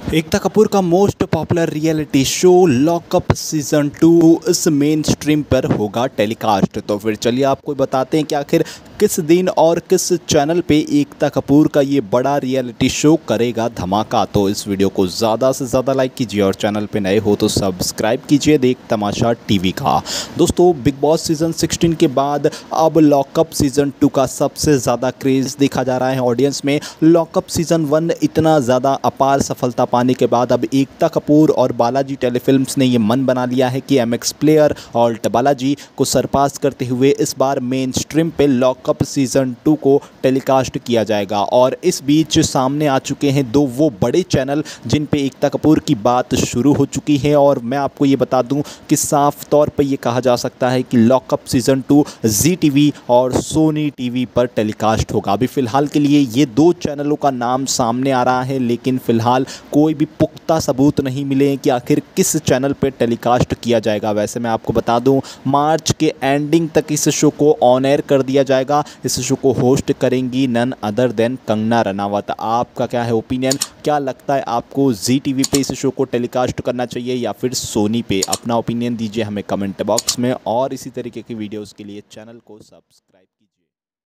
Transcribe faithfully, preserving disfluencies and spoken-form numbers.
एकता कपूर का most popular reality show lockup season two इस mainstream पर होगा टेलीकास्ट। तो फिर चलिए आपको बताते हैं कि आखिर किस दिन और किस चैनल पे एकता कपूर का ये बड़ा रियलिटी शो करेगा धमाका। तो इस वीडियो को ज़्यादा से ज़्यादा लाइक कीजिए और चैनल पे नए हो तो सब्सक्राइब कीजिए देख तमाशा टीवी का। दोस्तों, बिग बॉस सीजन सिक्सटीन के बाद अब लॉकअप सीजन टू का सबसे ज़्यादा क्रेज़ देखा जा रहा है ऑडियंस में। लॉकअप सीजन वन इतना ज़्यादा अपार सफलता पाने के बाद अब एकता कपूर और बालाजी टेलीफिल्म्स ने ये मन बना लिया है कि एम एक्स प्लेयर और बालाजी को सरपास करते हुए इस बार मेन स्ट्रीम पे लॉकअप सीजन टू को टेलीकास्ट किया जाएगा। और इस बीच सामने आ चुके हैं दो वो बड़े चैनल जिन पे एकता कपूर की बात शुरू हो चुकी है। और मैं आपको ये बता दूं कि साफ तौर पर ये कहा जा सकता है कि lockup season two Zee TV और सोनी टीवी पर टेलीकास्ट होगा। अभी फ़िलहाल के लिए ये दो चैनलों का नाम सामने आ रहा है, लेकिन फ़िलहाल कोई भी पुख्ता सबूत नहीं मिले हैं कि आखिर किस चैनल पे टेलीकास्ट किया जाएगा। वैसे मैं आपको बता दूं, मार्च के एंडिंग तक इस शो को ऑन एयर कर दिया जाएगा। इस शो को होस्ट करेंगी none other than Kangana Ranaut. आपका क्या है ओपिनियन? क्या लगता है आपको जी टीवी पे इस शो को टेलीकास्ट करना चाहिए या फिर सोनी पे? अपना ओपिनियन दीजिए हमें कमेंट बॉक्स में और इसी तरीके की वीडियोज़ के लिए चैनल को सब्सक्राइब